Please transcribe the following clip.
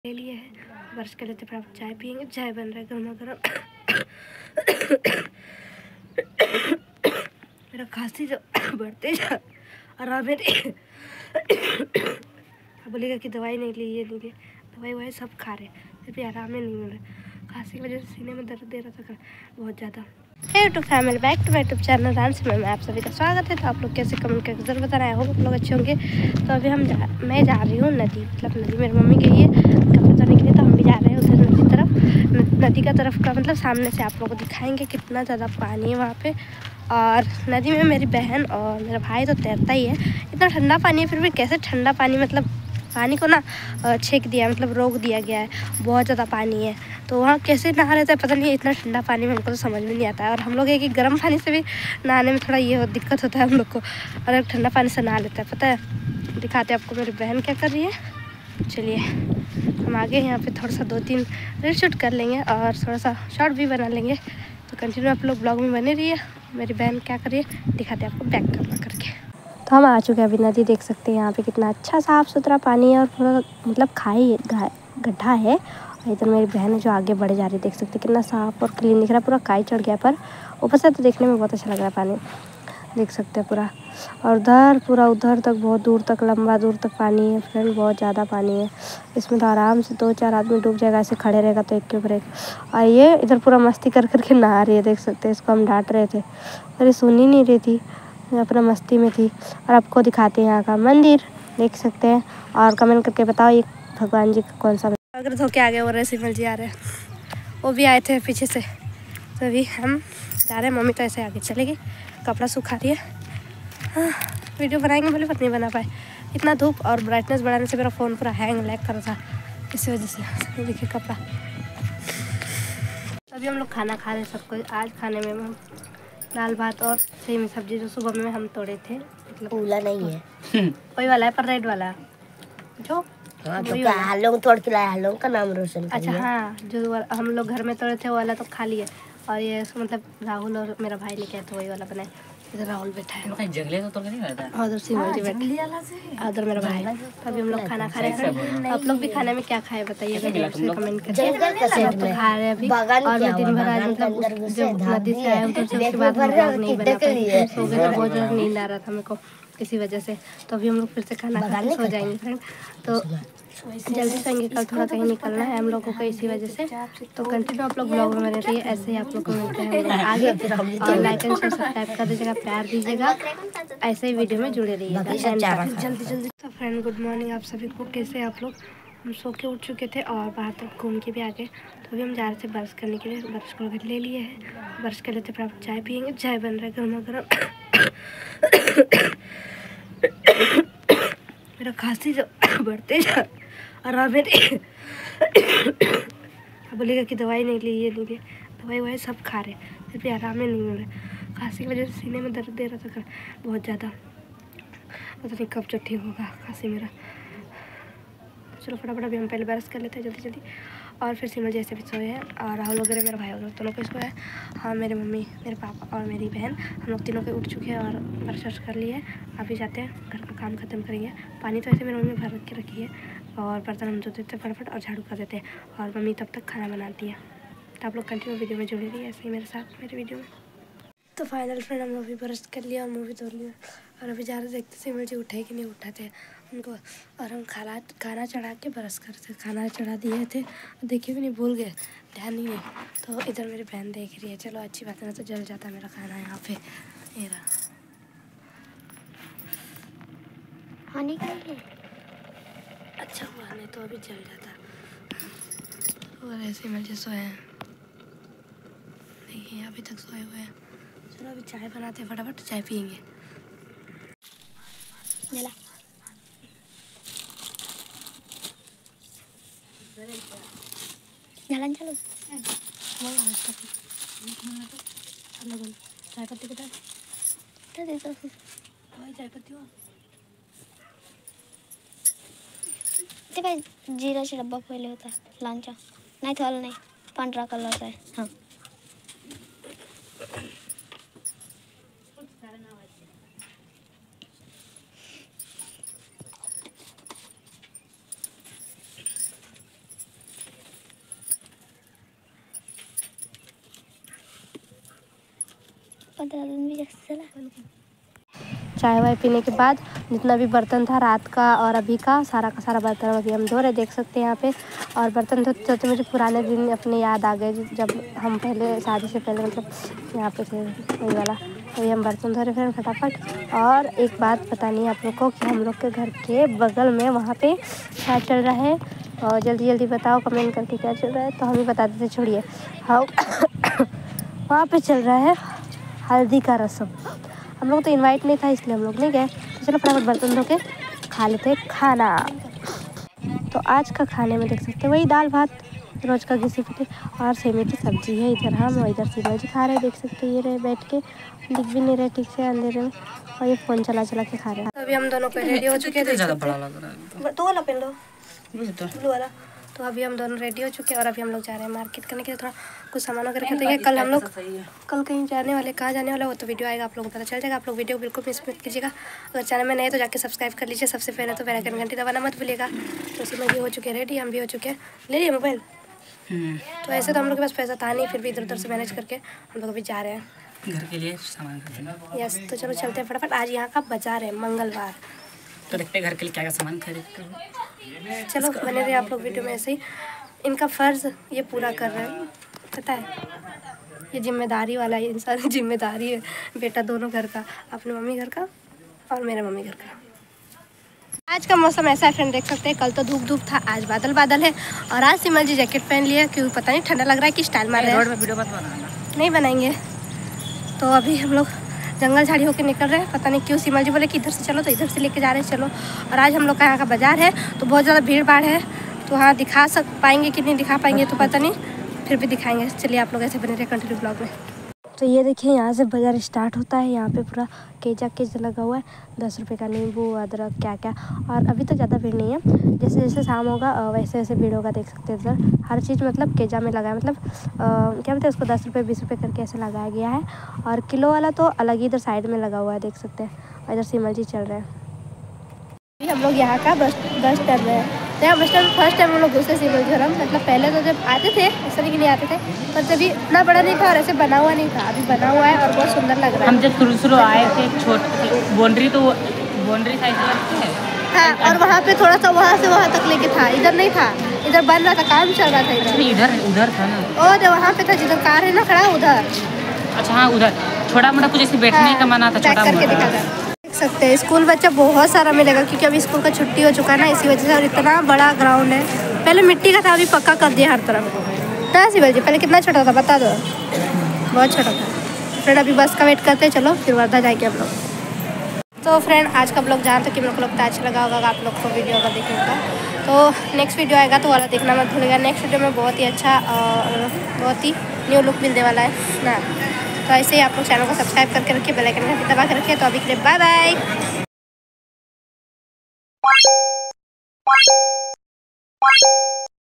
ले लिए है, ब्रश कर लेते, फिर आप चाय पियेंगे। चाय बन रहा है गर्मा गर्म। मेरा खांसी जो बढ़ते जा आराम है। बोलेगा कि दवाई नहीं ली, ये नहीं ली, दवाई वही सब खा रहे, फिर भी आराम ही नहीं मिल रहा। खांसी की वजह से सीने में दर्द दे रहा था बहुत ज़्यादा। Hey YouTube family, back to my YouTube channel dance में आप सभी का स्वागत है। तो आप लोग कैसे कमेंट करके जरूर बताना है, आप लोग अच्छे होंगे। तो अभी मैं जा रही हूँ नदी, मतलब नदी मेरी मम्मी गई है कपड़े धोने के लिए, तो हम भी जा रहे हैं उधर नदी तरफ। नदी का तरफ का मतलब सामने से आप लोगों को दिखाएंगे कितना ज़्यादा पानी है वहाँ पे। और नदी में मेरी बहन और मेरा भाई तो तैरता ही है। इतना ठंडा पानी है, फिर भी कैसे ठंडा पानी, मतलब पानी को ना छेक दिया, मतलब रोक दिया गया है, बहुत ज़्यादा पानी है। तो वहाँ कैसे नहा रहे थे पता नहीं, इतना ठंडा पानी में हमको तो समझ में नहीं आता है। और हम लोग है कि गर्म पानी से भी नहाने में थोड़ा ये दिक्कत होता है हम लोग को, और ठंडा पानी से नहा लेता है। पता है, दिखाते आपको मेरी बहन क्या कर रही है। चलिए हम आगे यहाँ पे थोड़ा सा 2-3 रील शूट कर लेंगे और थोड़ा सा शॉर्ट भी बना लेंगे। तो कंटिन्यू आप लोग ब्लॉग में बने रहिए। मेरी बहन क्या कर रही है दिखाते आपको बैक करना करके। तो हम आ चुके हैं अभी नदी, देख सकते हैं यहाँ पे कितना अच्छा साफ़ सुथरा पानी है और पूरा मतलब खाई गड्ढा है। और इधर मेरी बहन है जो आगे बढ़े जा रही है, देख सकते हैं कितना साफ़ और क्लीन दिख रहा है, पूरा काई चढ़ गया पर ऊपर से तो देखने में बहुत अच्छा लग रहा है पानी, देख सकते हैं पूरा। और उधर पूरा उधर तक बहुत दूर तक, लंबा दूर तक पानी है फ्रेंड, बहुत ज़्यादा पानी है। इसमें तो आराम से 2-4 आदमी डूब जाएगा, ऐसे खड़े रहेगा तो एक के ऊपर एक। और ये इधर पूरा मस्ती कर करके नहा रही है, देख सकते हैं। इसको हम डांट रहे थे पर ये सुन ही नहीं रही थी, अपना मस्ती में थी। और आपको दिखाते हैं यहाँ का मंदिर, देख सकते हैं। और कमेंट करके बताओ ये भगवान जी का कौन सा। अगर धोके आ गए वो रहे सिमल जी आ रहे हैं, वो भी आए थे पीछे से। तो अभी हम जा रहे हैं, मम्मी तो ऐसे आगे चलेगी, कपड़ा सूखा रही है। हाँ, वीडियो बनाएंगे बोले पर नहीं बना पाए, इतना धूप और ब्राइटनेस बढ़ाने से मेरा फ़ोन पूरा हैंग लैग कर रहा था, इसी वजह से। देखिए कपड़ा। अभी हम लोग खाना खा रहे हैं सबको। आज खाने में हम दाल भात और सेमी सब्जी जो सुबह में हम तोड़े थे, मतलब उला नहीं है वही वाला है पर रेड वाला जो। हाँ, तो क्या हालों तोड़ के लाया, हालों का नाम रोशन करिए। अच्छा हाँ, जो हम लोग घर में तोड़े थे वो वाला तो खा लिए। और ये मतलब राहुल और मेरा भाई लेके आए थे वही वाला बनाए। इधर राहुल बैठा है, जंगले तो तोड़ के नहीं बैठा, और उधर सीमा जी बैठा, उधर मेरा भाई। अभी हम लोग खाना खा रहे हैं। आप लोग भी खाने में क्या खाए बताइएगा, कमेंट करके। हम तो खा रहे हैं अभी। और मैं दिन भर आज मतलब जब नदी से आया उधर से उसके बाद नहीं बना पाए, सो गए थे, बहुत ज़्यादा नींद आ रहा था मेरे को इसी वजह से। तो अभी हम लोग फिर से खाना खा के सो जाएंगे फ्रेंड। तो जल्दी सोएंगे, कल थोड़ा कहीं निकलना है हम लोगों को इसी वजह से। तो कंटिन्यू आप लोग ब्लॉग में बने रहिए, ऐसे ही आप लोग को मिलते हैं आगे। और लाइक एंड शेयर सब्सक्राइब कर दीजिएगा, प्यार दीजिएगा, ऐसे ही वीडियो में जुड़े रहिएगा जल्दी जल्दी। तो फ्रेंड गुड मॉर्निंग आप सभी को, कैसे आप लोग। हम सो के उठ चुके थे और बाहर तक घूम के भी आ गए। तो अभी हम जा रहे थे ब्रश करने के लिए, ब्रश कर ले लिए है, ब्रश कर लेते, फिर आप चाय पियेंगे। चाय बन रहा है गर्मा गर्म। मेरा खांसी जो बढ़ते जा आराम है। बोलेगा कि दवाई नहीं ली, ये नहीं ली, दवाई वही सब खा रहे, फिर भी आराम ही नहीं मिल रहा। खांसी की वजह से सीने में दर्द दे रहा था बहुत ज़्यादा, पता नहीं कब जो ठीक होगा खांसी मेरा। चलो फटाफट अभी हम पहले ब्रश कर लेते हैं जल्दी जल्दी। और फिर सिमर जैसे भी सोए हैं, और राहुल वगैरह मेरा भाई वगैरह दोनों को सोए हैं। हाँ, मेरी मम्मी, मेरे पापा और मेरी बहन, हम लोग तीनों के उठ चुके हैं और ब्रश कर लिए हैं। अभी जाते हैं घर का काम ख़त्म करेंगे। पानी तो ऐसे मेरी मम्मी भर के रखी है, और बर्तन हम धो देते हैं फटाफट और झाड़ू कर देते हैं, और मम्मी तब तक खाना बनाती है। तो आप लोग कंटिन्यू वीडियो में जुड़े रहिए ऐसे ही मेरे साथ मेरे वीडियो में। तो फाइनल फ्रेंड हम लोग भी ब्रश कर लिया और मुँह भी धो लिया, और अभी जा रहे देखते सिमर जी उठे कि नहीं उठाते उनको। और हम खाना चढ़ा के ब्रश करते, खाना चढ़ा दिए थे, देखिए भी नहीं, भूल गए, ध्यान ही नहीं। तो इधर मेरी बहन देख रही है, चलो अच्छी बात है ना, तो जल जाता मेरा खाना यहाँ पे। ये रहा हानि के लिए अच्छा हुआ, नहीं तो अभी जल जाता। और ऐसे मजे सोए हैं, देखिए अभी तक सोए हुए हैं। चलो अभी चाय बनाते हैं, फटाफट चाय पियेंगे। jalan चलो। चाय पत्ती बता, चाय पत्ती हो ते काय जिराचा डब्बा पहिले होता लांचा, नाही थाल नाही, पांढरा कलरचा आहे। हां 15 दिन भी चला। चाय वाय पीने के बाद जितना भी बर्तन था रात का और अभी का सारा बर्तन अभी हम धो रहे, देख सकते हैं यहाँ पे। और बर्तन धोते धोते मुझे पुराने दिन अपने याद आ गए जब हम पहले शादी से पहले मतलब यहाँ पे थे, वही वाला। तो ये हम बर्तन धो रहे फिर फटाफट। और एक बात पता नहीं आप लोग को कि हम लोग के घर के बगल में वहाँ पे क्या चल रहा है, और जल्दी जल्दी बताओ कमेंट करके क्या चल रहा है। तो हम ही बता देते, छोड़िए। हाँ वहाँ पे चल रहा है हल्दी का रस्म। हम लोग तो इनवाइट नहीं था इसलिए हम लोग नहीं गए। तो चलो फटाफट बर्तन धो के खा लेते खाना। तो आज का खाने में देख सकते हैं वही दाल भात रोज़ का घिसी पिटी और सेमी की सब्जी है। इधर हम और इधर सीमा जी खा रहे हैं, देख सकते हैं। ये रहे बैठ के, दिख भी नहीं रहे ठीक से अंधेरे में, और ये फ़ोन चला के खा रहे हैं। तो अभी हम दोनों को रेडी हो चुके हैं। तो वाला पहन लो, ब्लू वाला। तो अभी हम दोनों रेडी हो चुके हैं और अभी हम लोग जा रहे हैं मार्केट करने के लिए, थोड़ा कुछ सामान वगैरह खरीदेंगे। कल हम लोग कल कहीं जाने वाले, कहाँ जाने वाला वो तो वीडियो आएगा, आप लोगों को पता चल जाएगा। आप लोग वीडियो बिल्कुल मिस मत कीजिएगा। अगर चैनल में नए तो जाके सब्सक्राइब कर लीजिए सबसे पहले, तो बेल आइकन घंटी दबाना मत भूलिएगा। तो उसी में भी हो चुके हैं रेडी, हम भी हो चुके हैं। ले लिया मोबाइल। तो ऐसे तो हम लोग के पास पैसा था नहीं, फिर भी इधर उधर से मैनेज करके हम लोग अभी जा रहे हैं घर के लिए सामान खरीदना। यस, तो चलो चलते हैं फटाफट। आज यहाँ का बाजार है, मंगलवार। तो देखते हैं घर के लिए क्या क्या सामान खरीदते हैं। चलो बने रहे आप लोग वीडियो में ऐसे ही। इनका फ़र्ज़ ये पूरा कर रहे हैं, पता है। ये जिम्मेदारी वाला है इंसान, जिम्मेदारी है बेटा दोनों घर का, अपनी मम्मी घर का और मेरे मम्मी घर का। आज का मौसम ऐसा है फ्रेंड, देख सकते हैं। कल तो धूप था, आज बादल है। और आज सिमल जी जैकेट पहन लिया, क्यों पता नहीं, ठंडा लग रहा है कि स्टाइल मार रहे हैं। वीडियो मत बनाना। नहीं बनाएंगे। तो अभी हम लोग जंगल झाड़ी होके निकल रहे हैं, पता नहीं क्यों सिमल जी बोले कि इधर से चलो, तो इधर से लेके जा रहे हैं, चलो। और आज हम लोग का यहाँ का बाज़ार है, तो बहुत ज़्यादा भीड़ भाड़ है, तो हाँ दिखा पाएंगे कि नहीं दिखा पाएंगे तो पता नहीं, फिर भी दिखाएंगे। चलिए आप लोग ऐसे बने रहे कंटिन्यू ब्लॉग में। तो ये देखिए यहाँ से बाज़ार स्टार्ट होता है। यहाँ पे पूरा केजा लगा हुआ है, 10 रुपये का नींबू अदरक क्या क्या। और अभी तो ज़्यादा भीड़ नहीं है, जैसे जैसे शाम होगा वैसे वैसे भीड़ होगा, देख सकते हैं। इधर हर चीज़ मतलब केजा में लगा है, मतलब क्या बोलते हैं उसको, 10 रुपये 20 रुपये करके ऐसे लगाया गया है। और किलो वाला तो अलग ही इधर साइड में लगा हुआ है, देख सकते हैं। और इधर सिमल जी चल रहे हैं। हम लोग यहाँ का बस स्टैंड में है। तो यहाँ बस स्टैंड फर्स्ट टाइम हम लोग घुसे सिमल जी, मतलब पहले तो जब आते थे ऐसा नहीं कि नहीं आते थे, पर तभी इतना बड़ा नहीं था और ऐसे बना हुआ नहीं था। अभी बना हुआ है और बहुत सुंदर लग रहा है। हम जब शुरू आए थे छोटे बाउंड्री, तो बाउंड्री साइज लगती है। हाँ, और वहाँ पे थोड़ा सा वहाँ से वहाँ तक लेके था, इधर नहीं था। इधर बन रहा था, काम चल रहा था इधर। उधर था ना, और वहाँ पे था जिधर कार है ना खड़ा, उधर। अच्छा हाँ, उधर छोटा मोटा कुछ ऐसे बैठने का मना था, छोटा मोटा। देख सकते हैं स्कूल बच्चा बहुत सारा मिलेगा, क्योंकि अभी स्कूल का छुट्टी हो चुका है ना, इसी वजह से। और इतना बड़ा ग्राउंड है, पहले मिट्टी का था, अभी पक्का कर दिया हर तरफ। ना सिमल जी, पहले कितना छोटा था बता दो, बहुत छोटा था। फ्रेंड अभी बस का वेट करते हैं, चलो फिर वर्धा जाएंगे हम लोग। तो फ्रेंड आज का ब्लॉग जहाँ तक कि मेरे को लगता है अच्छा लगा होगा आप लोग को वीडियो अगर देखने का। तो नेक्स्ट वीडियो आएगा तो वाला देखना मत भूलिएगा। नेक्स्ट वीडियो में बहुत ही अच्छा और बहुत ही न्यू लुक मिलने वाला है ना। तो ऐसे ही आप लोग चैनल को सब्सक्राइब करके रखिए, बेल आइकन घंटी दबा के रखिए। तो अभी के लिए बाय बाय।